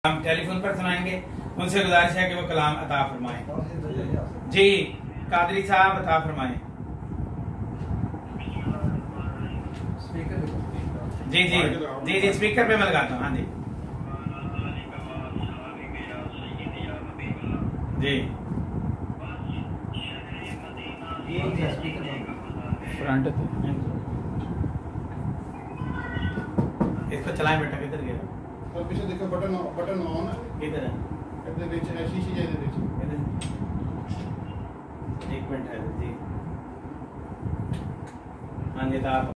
हम टेलीफोन पर सुनाएंगे। उनसे गुजारिश है कि वो कलाम अता फरमाएं। जी कादरी साहब अता फरमाएं। जी जी जी जी स्पीकर पे मैं लगाता हूँ। हाँ जी जी फ्रंट इसको चलाएं बेटा। किधर गया? और पीछे देखो बटन ऑन है। किधर है? ਇਹਦੇ ਵਿੱਚ शीशी ਜਿਹਦੇ ਵਿੱਚ एक मिनट है जी। हाँ जी तो आप